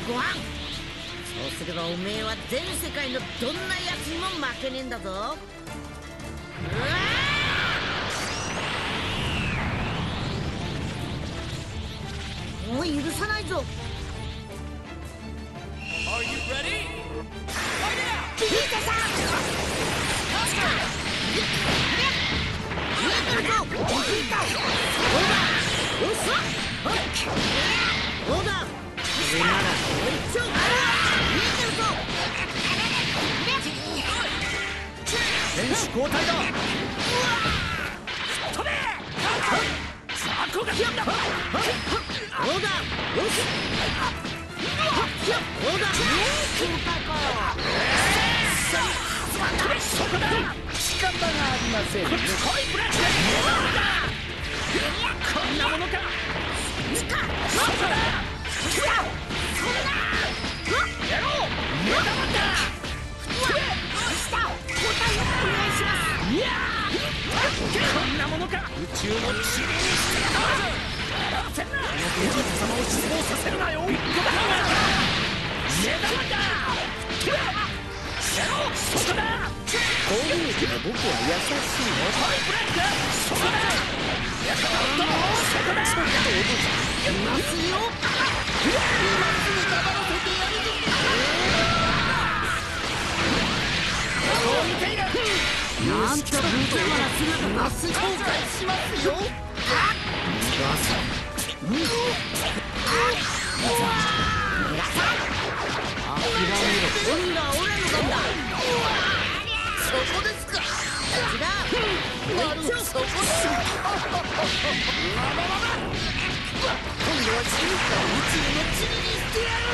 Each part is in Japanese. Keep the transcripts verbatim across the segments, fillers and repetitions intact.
ご飯。そうすればおめえは全世界のどんなやつにも負けねえんだぞ。うわー、もう許さないぞ。聞いてさ選手交代だ。飛べ。雑魚が来た。どうだ。よし。どうだ。交代か。そこだ。仕方がありませんね。こいブラック。こんなものか。そこだ。やろう。目玉だ。いやー、こんなものか。宇宙の塵にしてやろう。焦んな。このベジータ様を失望させるなよ。ビッグバンだ。目玉だ。やろう。そこだ。こういう時は僕は優しいの。トイブレック。そこだ。やったー。そこだ。ちょっと落としたいますよ。今すぐ黙らせてやるぞ。なんと無駄な姿なす後悔しますよ。あ諦めろ。今度は俺の番だ。そこですか。違う。なるほど。そこだ。今度は死ぬか宇宙の塵にしてやる。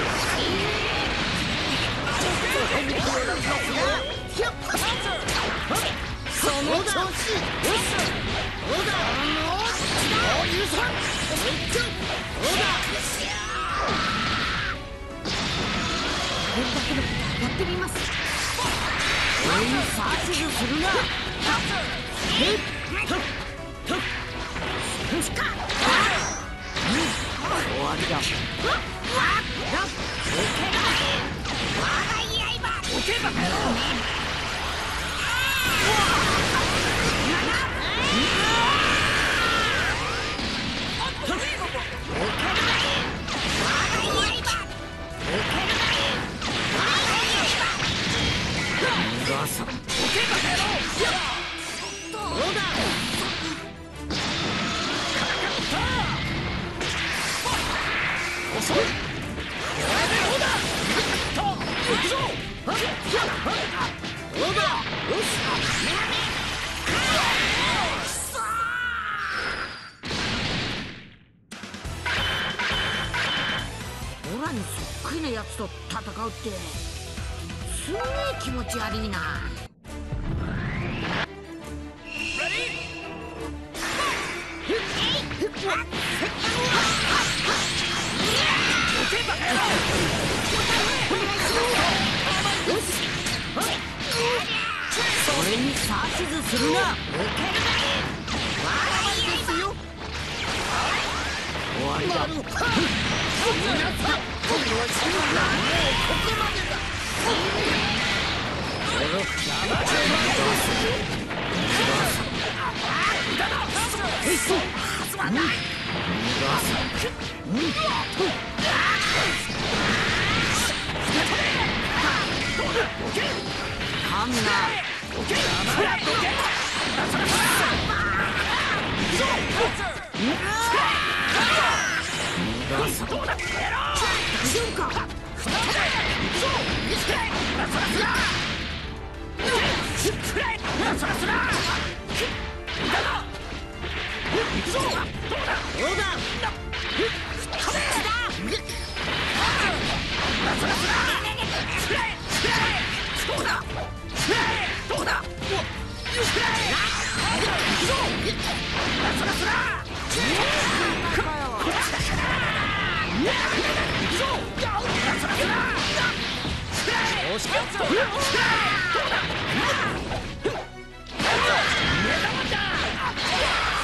その調子。どうだ。もう許さん。どうだ。これだけのことやってみます。俺に指図するな。えっ。終わりだ。おけばかよ。オラにそっくりなやつと戦うってすげえ気持ち悪いな。それに指図するな。終わりだ。今度は死ぬな。もうここまでだ。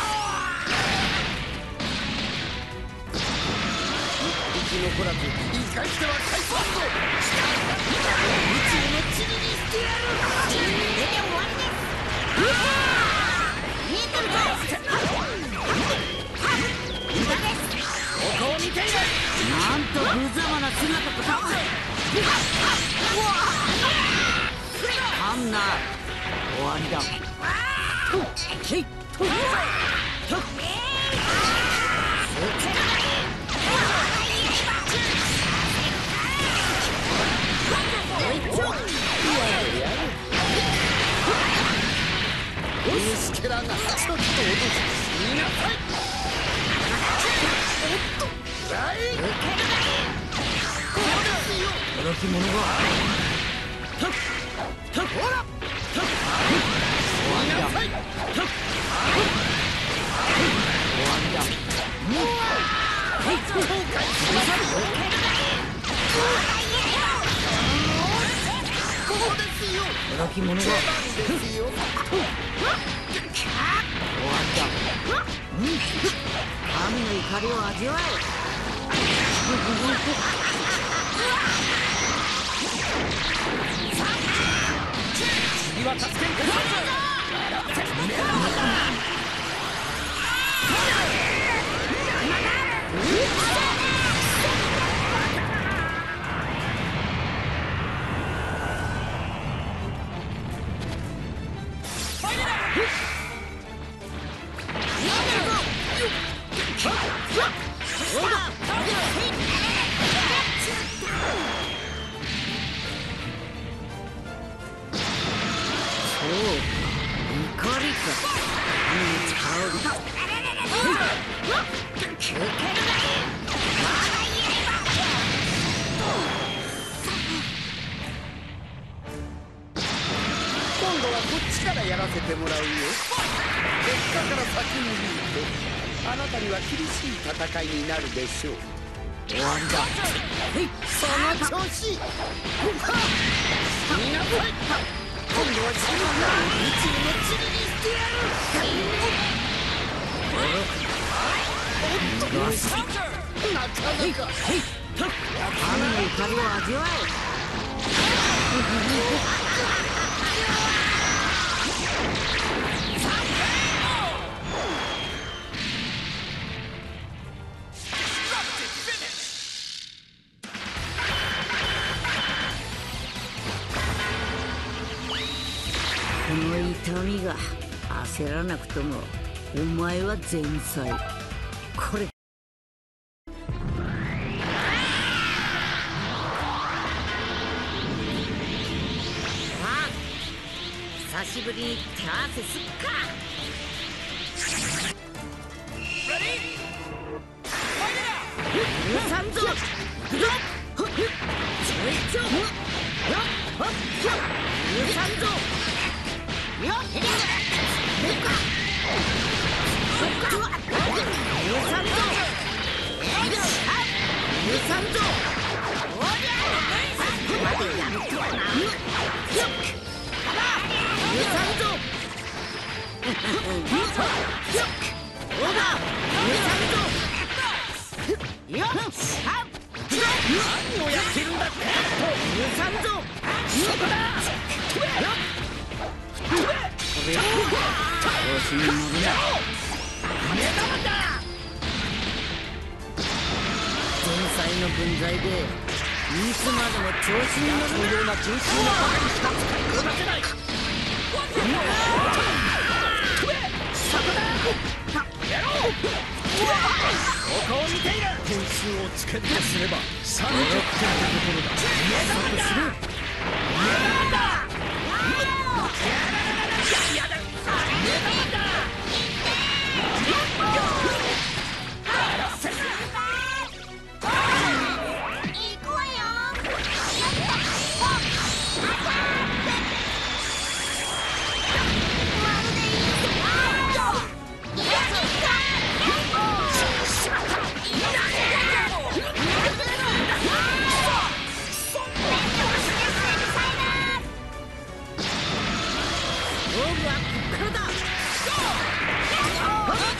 生き残らずい返しては返すぞ。宇宙の塵にしてやる。 これで終わりです。見えてるぞ。 ここを見ている。 なんと無様な姿とか。かんな。終わりだ。けい。 よしけらがちょっと脅す。見なさい。おっとライ驚き者がほら終わりだ。終わりだ。驚き者が終わりだ。神の怒りを味わえ。 次は助けんこそ。今度はこっちからやらせてもらうよ。結果から先に言うと、あなたには厳しい戦いになるでしょう。 終わりだ。 その調子。みなさい。今度は自分が宇宙の塵にしてやる。おっとなかなか神の怒りを味わえ。この痛みが焦らなくともお前は前菜。これ久しぶりに手合わせすっか。許さんぞ。許さんぞ。よっ許さんぞ。許さんぞ。おりゃまでやるとはな。許さんぞ。オーダー許さんぞ。よっ何をやってるんだって。許さんぞ。そこだ。調子に乗るな。目玉だ。前菜の分際でいつまでも調子に乗るような純粋なバカにしか使いこなせない。ここを見ている。点数をつけるとすればさんじゅってんってところだ。目玉だ。目玉だ。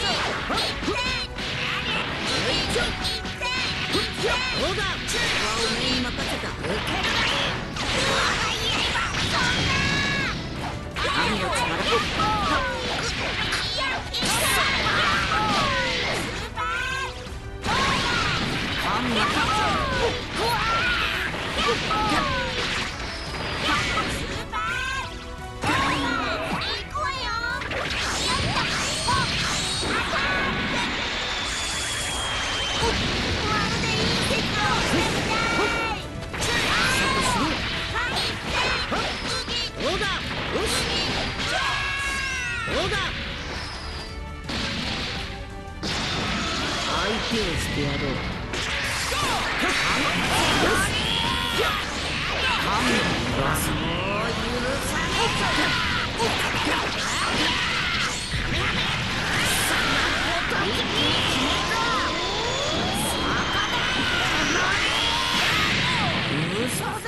お手をしてやろう。嘘だ。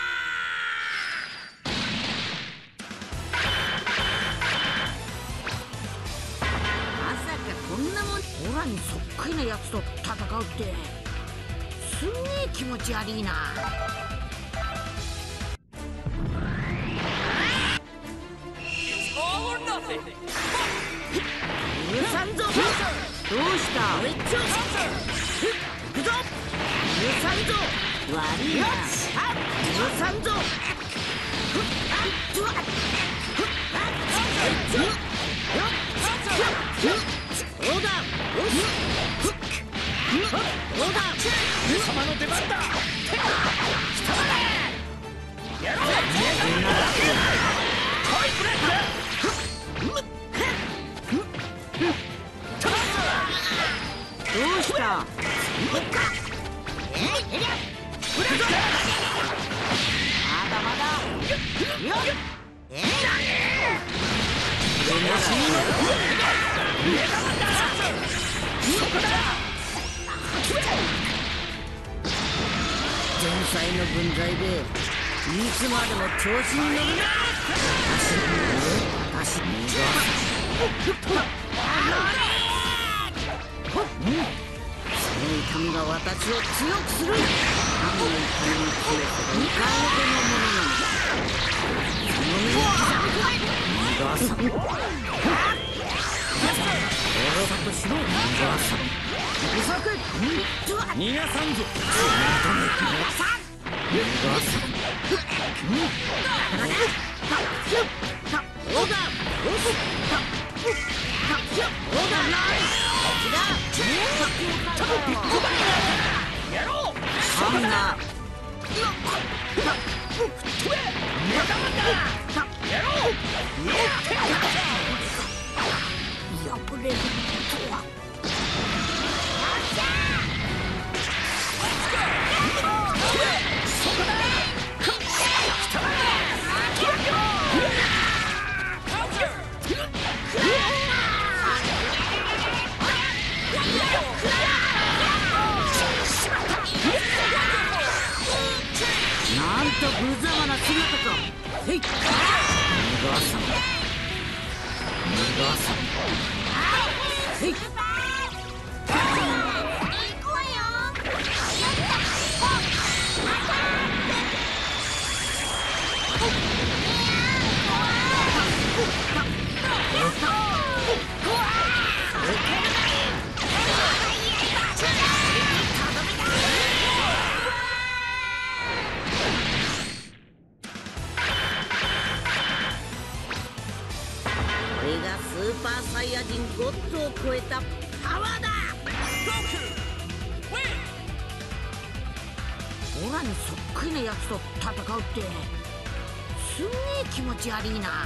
オラにそっくりなやつと戦うってすんげえ気持ち悪いな。許さんぞ。どうした行くぞ。許さんぞ。悪いな。許さんぞ。そうだ。そうだ。 上様の出番だ。やろう。トイブレイク。 どうした。まだまだ。よっ。え前菜の分際でいつまでも調子に乗るな。足に逃がその痛みが私を強くする。何の痛みの強さがいかほどのものなのだ。その目に逃がさん。愚かとしろ。逃がさん。不足。 逃がさんぞ。 逃がさん。逃がさん。そうだ。そうだ。 やろう。 そんな。 やろう。 破れるとは。なんと無様な姿か。へい。逃がさん。逃がさん。へい。これがスーパーサイヤ人ゴッドを超えたパワーだ。オラにそっくりなやつと戦うってすんげえ気持ち悪いな。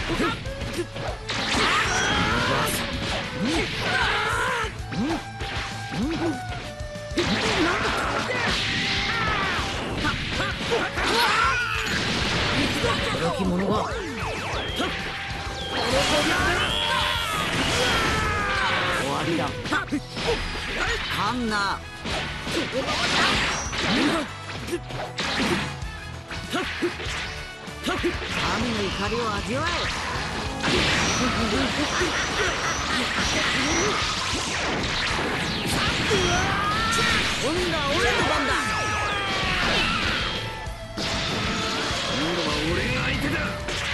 驚き者が終わりだ。カンナ神の怒りを味わえ。今度は俺の番だ。今度は俺が相手だ。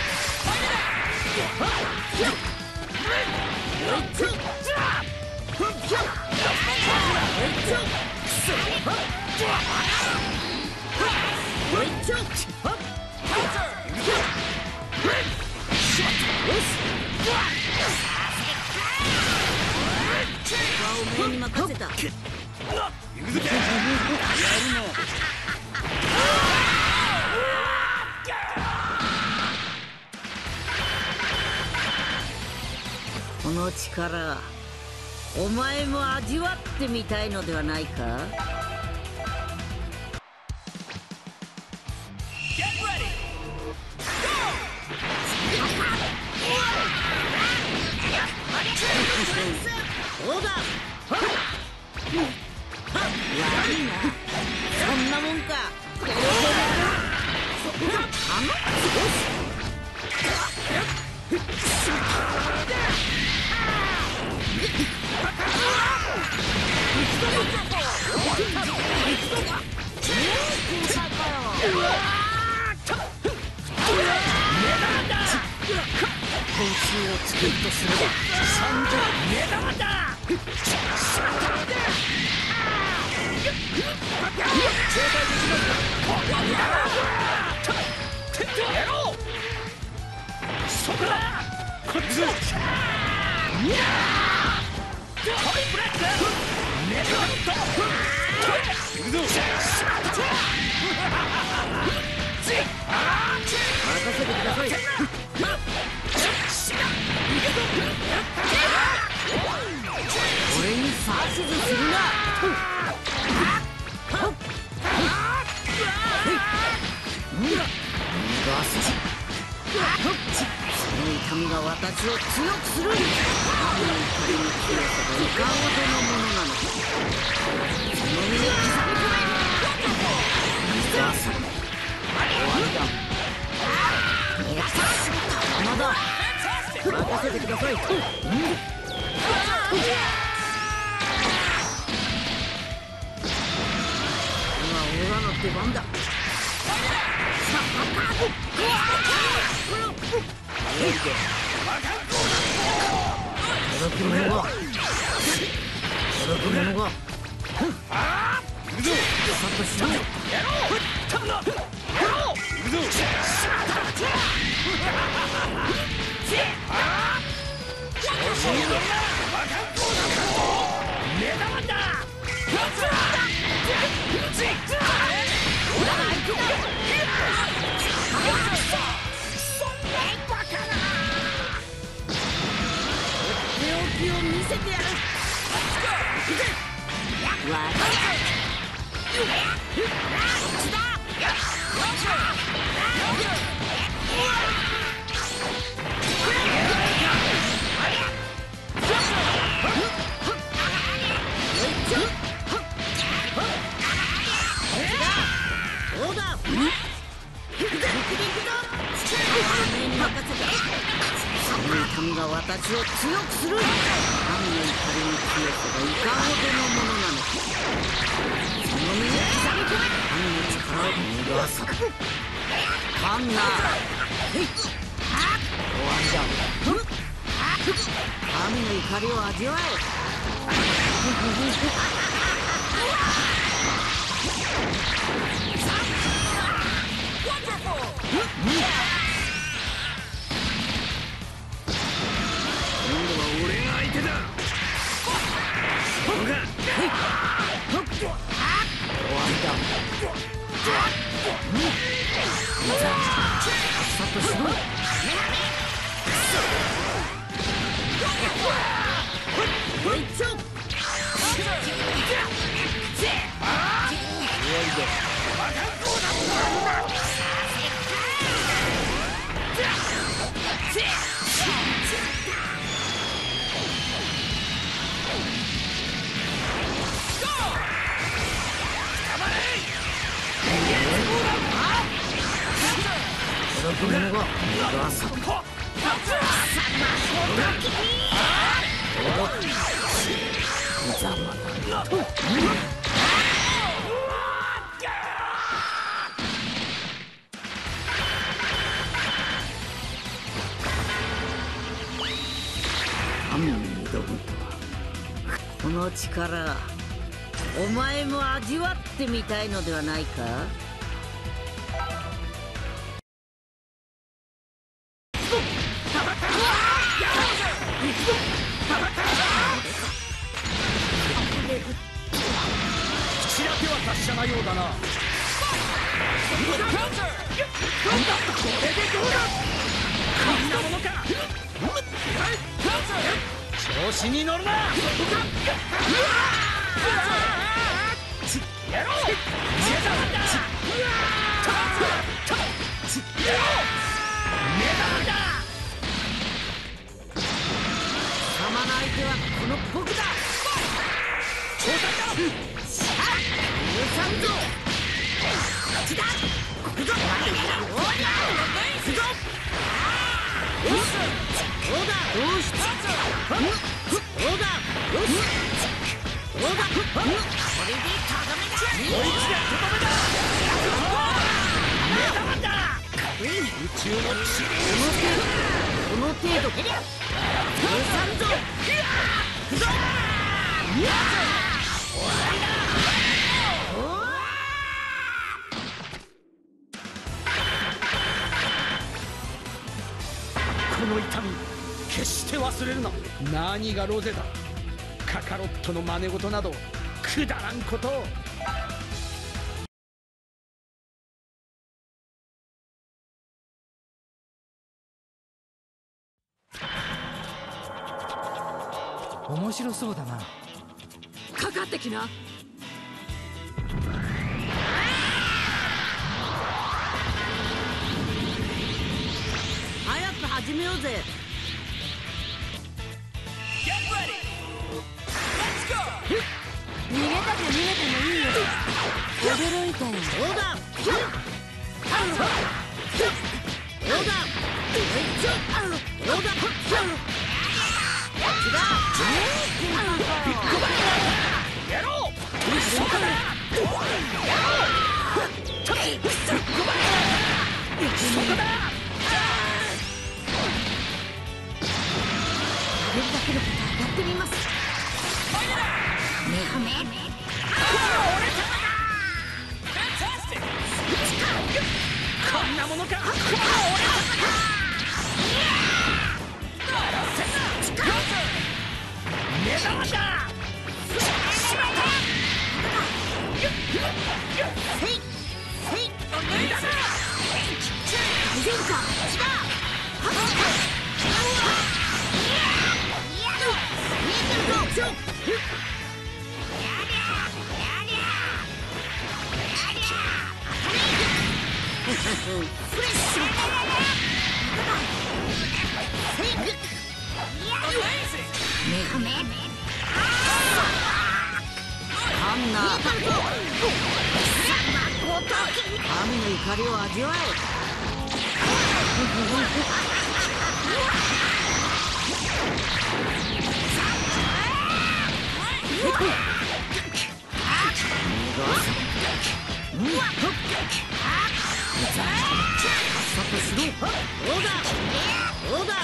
お前に任せた。この力、お前も味わってみたいのではないか。そうだ。悪いな。そんなもんか。あの報酬を作るとすれば三度目玉だ。そこだ。こっちだ。トリプレックメガット行くぞ。任せてください。俺に指図するな。その痛みが私を強くする。神の怒りの強さがいかほどのものなのか。その身に刻み込め。終わりだ。邪魔だ。任せてください。今オラの出番だ。届く者が届く者がさっとしろ。を見せてやる。わかそうだ。痛みが私を強くする。神の怒りの強さがいかほどのものなのか。その身に刻み込め。神の力を逃がさく。カンナ終わりだ。神の怒りを味わえ。 者が逃がさぬ。ざまだと。神に挑むとは、この力、お前も味わってみたいのではないか。 口だけは達者なようだな。これでどうだ。こんなものか。調子に乗るな。 様の相手はこの僕だ。 調査だ。 許さんぞ。こっちだ。ここぞ。おりゃ。行くぞ。よし。どうだ。どうした。どうだ。よし。どうだ。これでとどめだ。 こいつがとどめだ。目玉だ。宇宙の地理この程度。許さんぞ。行くぞ。 この痛み決して忘れるな。何がロゼだ。カカロットの真似事などくだらんことを。面白そうだな。かかってきな。 早く始めようぜ。 逃げたく逃げてもいいよ。驚いたよ。 どうだ。どうだ。どうだ。こっちだ。 ビッグバンやろう。そこだ。やろう。ビッグバンそこだ。 やるだけのことはやってみます。メガメこんなものか。目玉だ。 大丈夫か。見えてるぞ。フレッシュ。メガメあんな神の怒りを味わえ。どうだ。どうだ。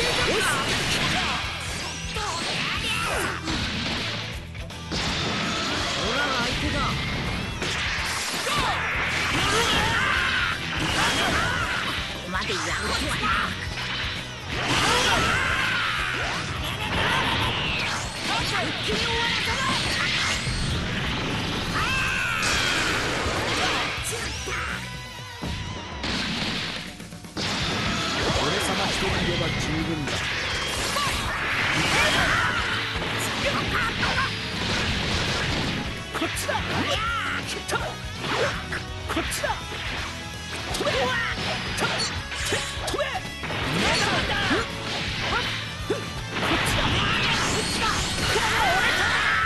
オラが相手だ。までやるとはな。一気に終わらせろ。 俺様一人いれば十分だ。こっちだ。こっちだ。飛べ。飛べ。こっちだ。こっちだ。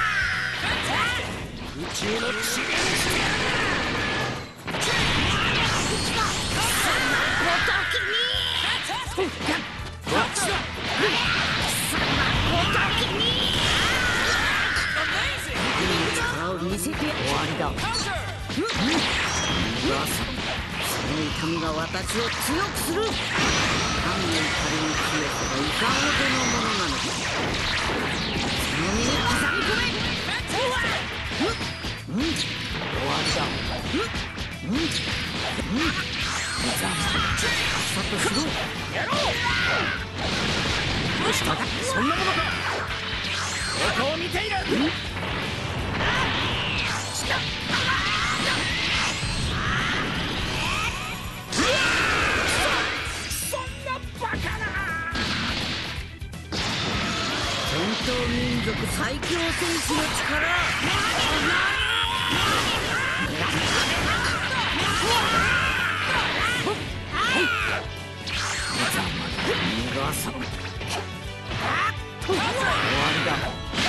だ。その痛みが私を強くする。神の怒りの強さがいかほどのものなのか。その身に刻み込め。うん、終わりだ。うん、うん、さっとしろ。 やろう。どうした？そんなものか。ここを見ている。 戦闘民族最強戦士の力。逃がさん。終わりだ。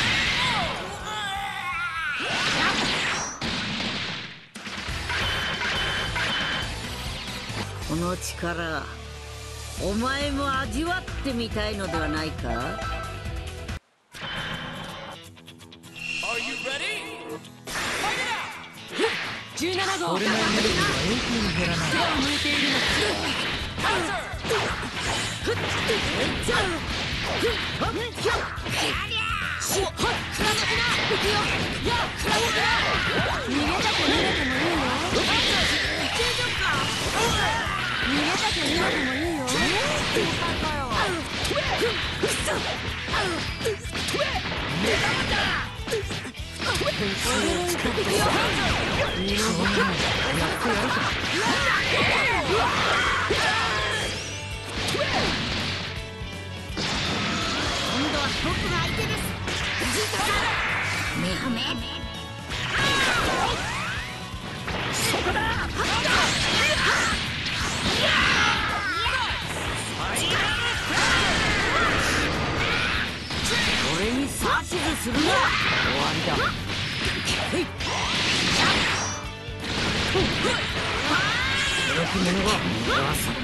この力、お前も味わってみたいのではないか。 じゅうななごう。 俺のエネルギーは永久に減らない。 手を向いているのか。逃げたく逃げてもいいよ。逃げたく逃げてもいいよ。 今度は僕が相手です。藤井さん、メハメ。 そこだ。 俺に指図するな。終わりだ。よく者が逃がさん。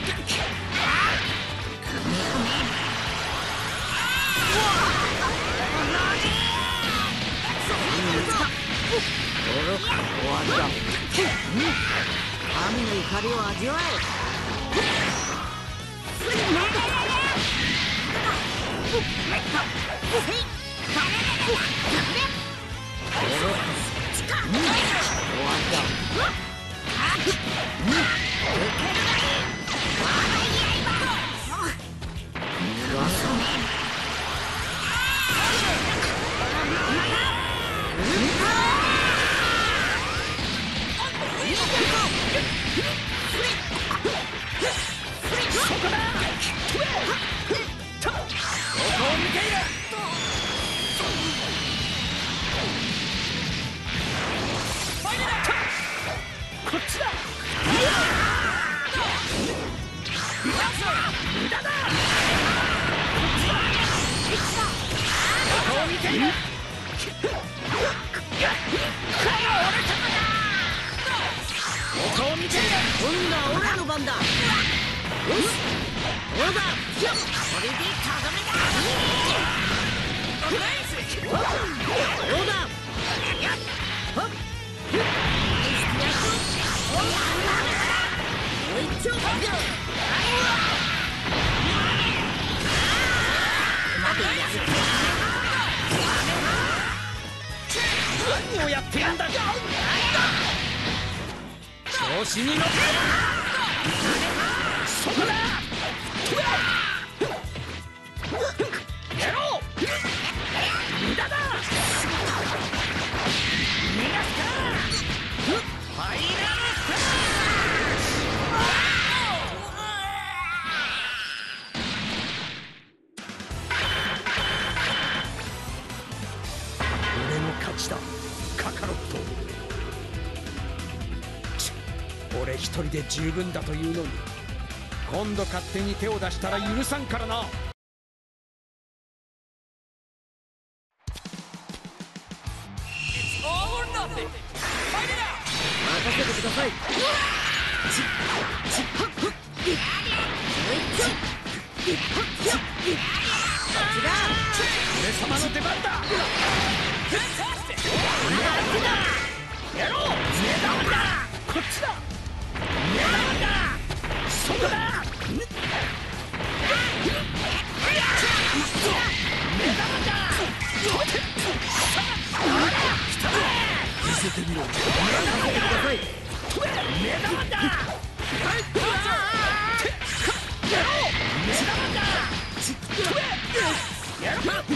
終わりだ。神の怒りを味わえ。 こっちだ。無駄だ。ここを見ている。ここを見ている。 今度は俺の番だ。よし、どうだ。これでとどめだ。どうだ。ほっ。 何をやってるんだ。調子に乗って。そこだ。やろう。無駄だ。逃がすか。ファイナルスター。俺の勝ちだ、カカロット。俺一人で十分だというのに、今度勝手に手を出したら許さんからな。 任せてください。 俺様の出番だ。 やろう。目玉だ。こっちだ。目玉だ。そこだ。目玉だ。見せてみろ。目玉だ。やろう。目玉だ。やろう。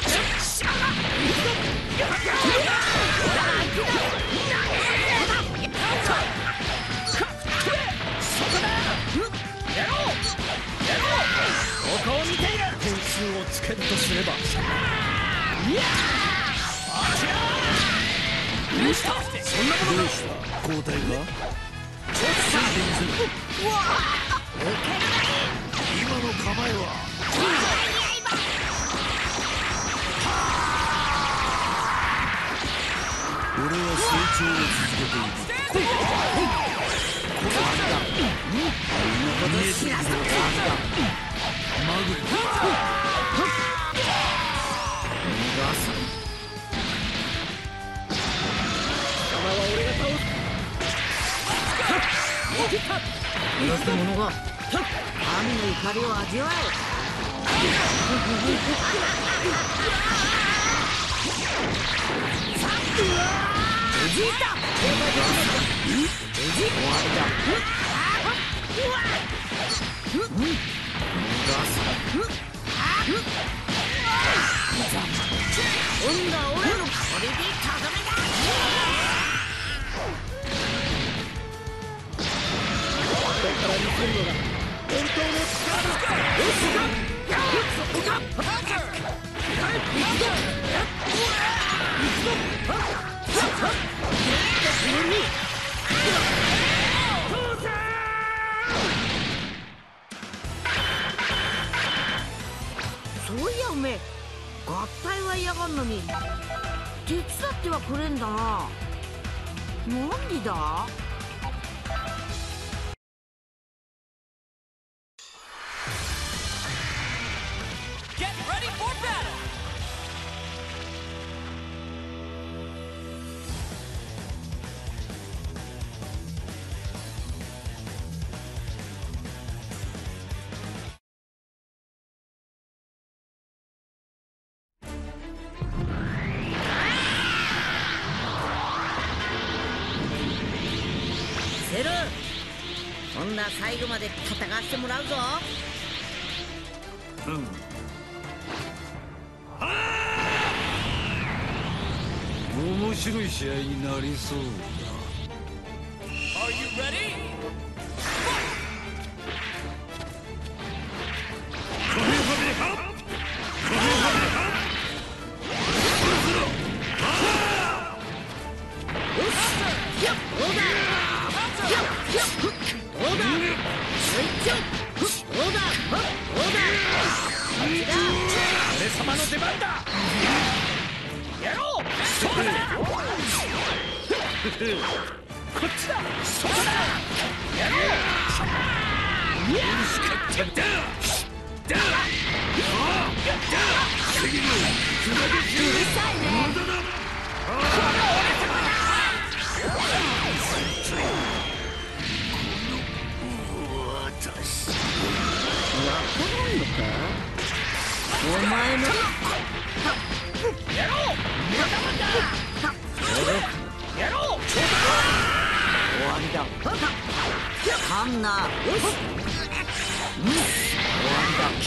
ここを見ている。点数をつけるとすれば、いやー、どうした？そんなことどうした？交代が？今の構えは俺は成長を続けている。これだ。見えているぞ。マグリ。 よき者が神の怒りを味わえ。おじいた。終わりだ。今度は俺のこれでとどめだ。これから見せるのが本当の力だ。よし。そこか。そういやおめえ合体は嫌がんのに手伝ってはくれんだな。なんでだ。今度は最後まで戦わせてもらうぞ。うん。 面白い試合になりそうだ。Are you ready? 俺様の出番だ。やろう。そうだ。こっちだ。そうだ。やろう。やるしかったんだ。だ。次のつなげしうるさいね。これ俺様だ。 お前のやろう。目玉だ。やろう。終わりだ。かんな。よし。うん。終わりだ。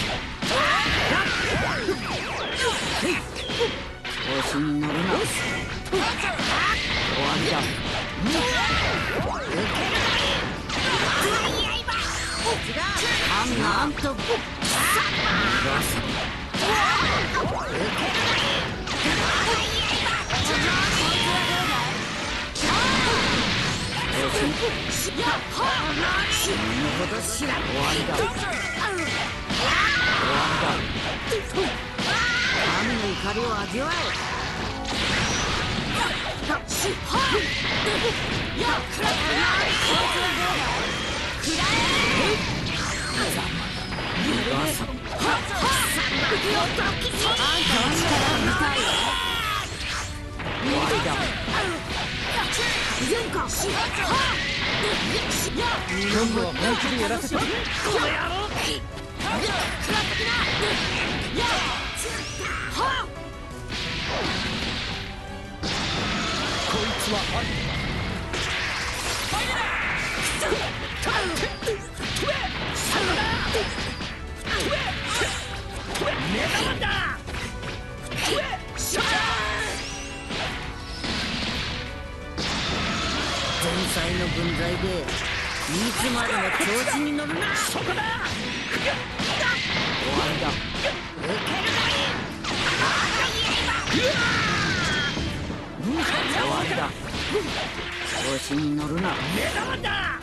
調子に乗るな。よし。終わりだ。かんな。なんと。神の怒りを味わえ。終わりだ。 全かしは今度は本気でやらせて。この野郎。 食らってきなやはこいつはあり。 前菜の分際でいつまでも調子に乗るな。 そこだ。 終わりだ。受ける終わりだ。調子に乗るな。 目玉だ。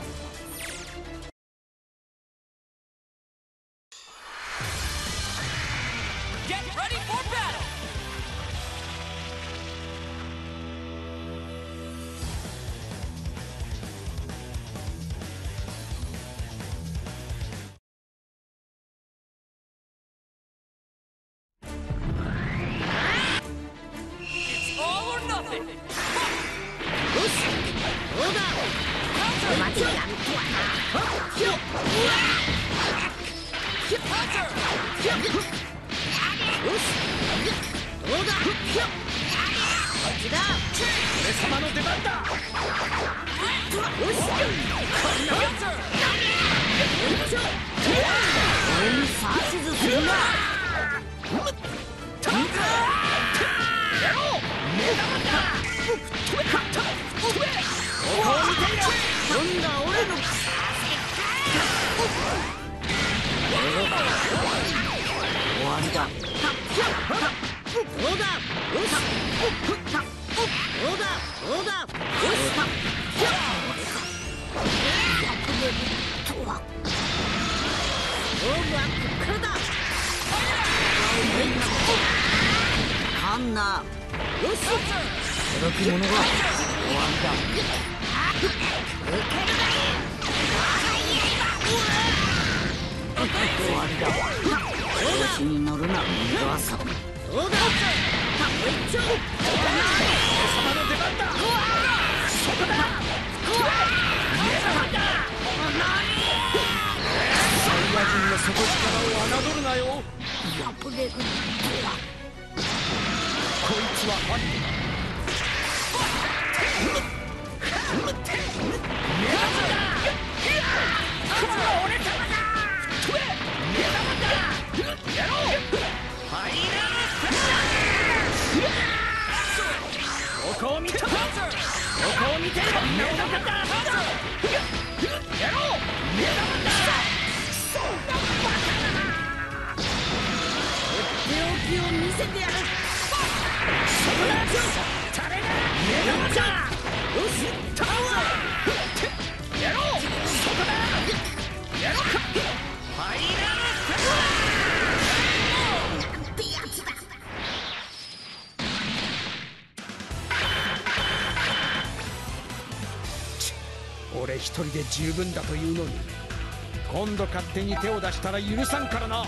俺一人で十分だというのに、今度勝手に手を出したら許さんからな。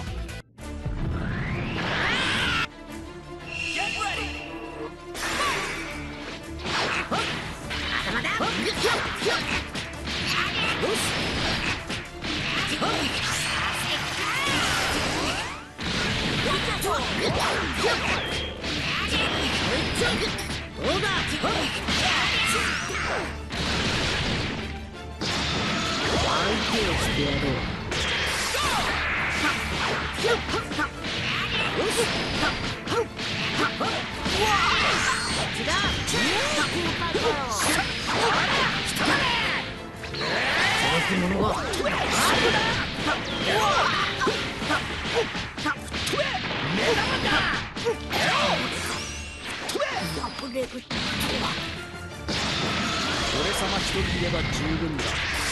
俺様一人いれば十分だ。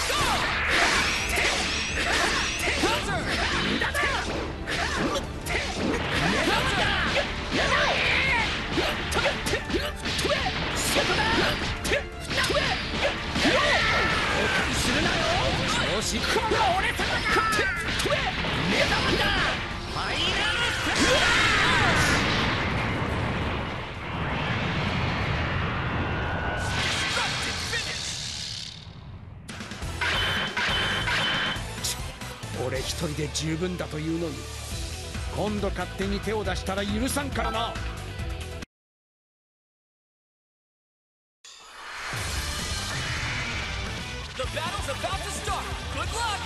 よし、この俺様だ。目玉だ。ファイナルステージ。 人で十分だというのに、今度勝手に手を出したら許さんからな。 The battle's about to start. Good luck.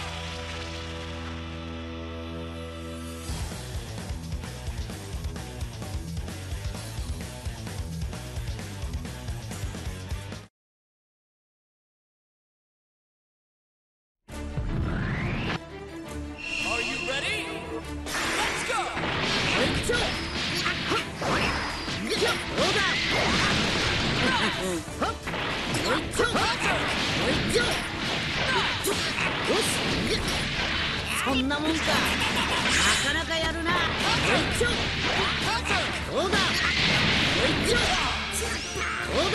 Are you ready? Let's go. そんなもんか。なかなかやるな。そうだ。そうだ。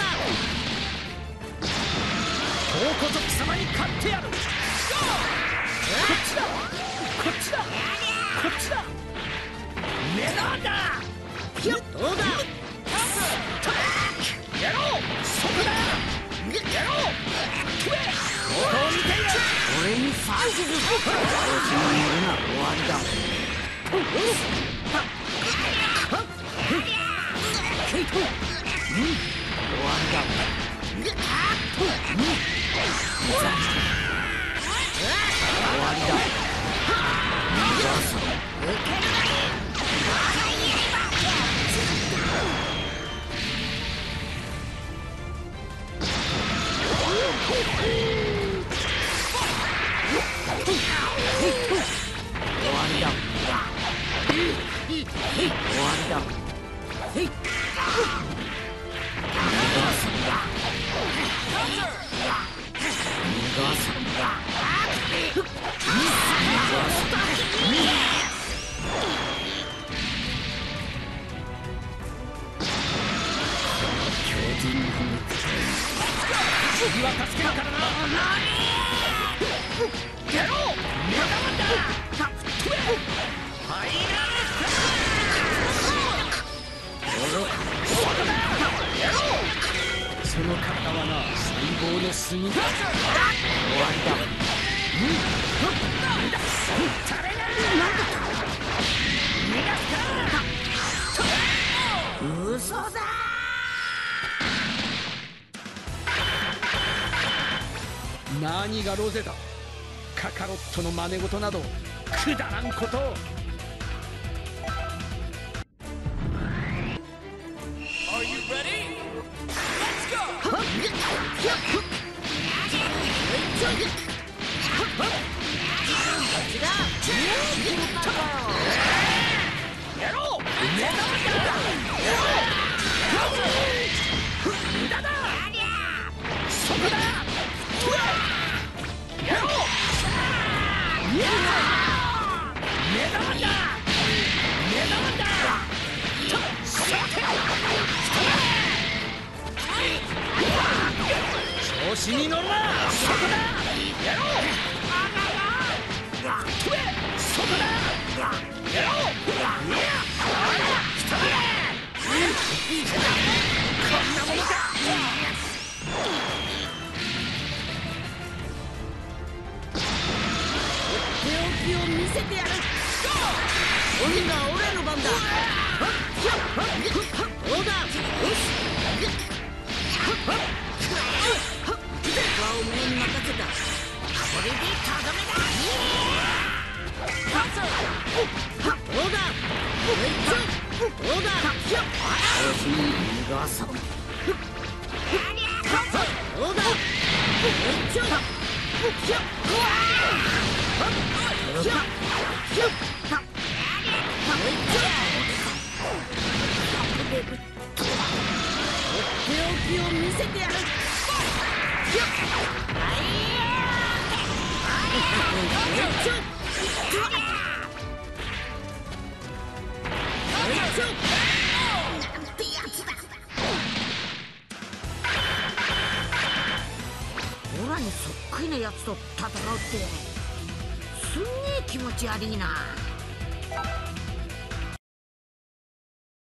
こうこと貴様に勝ってやる。こっちだ、こっちだ、こっちだ。メダーだ。 どうだ。 やろう。そこだ。やろう。ここを見ている。 俺に指図。調子に乗るな。終わりだ。終わりだ。終わりだ。 次は助けるからな。やろう。メダマンだ。ファイナルその体はな、細胞の杉だ。終わりだ。タレが逃がすか。 嘘だ。 何がロゼだ。カカロットの真似事などくだらんことを。 Are you ready? Let's go. やろう。メダマンだ。無駄だ。そこだ。やろう。メダマンだ。メダマンだ。調子に乗るな。そこだ。やろう。そこだ。やろう。こんなものか。 手置きを見せてやる。鬼が俺の番だ。どうだ。よし。手はおめえに任せた。これでとどめだ。どうだ。どうだ。調子に逃がそう。どうだ。手置きを見せてやる。なんてやつだ。オラにそっくりなやつと戦うってすんげえ気持ち悪いな。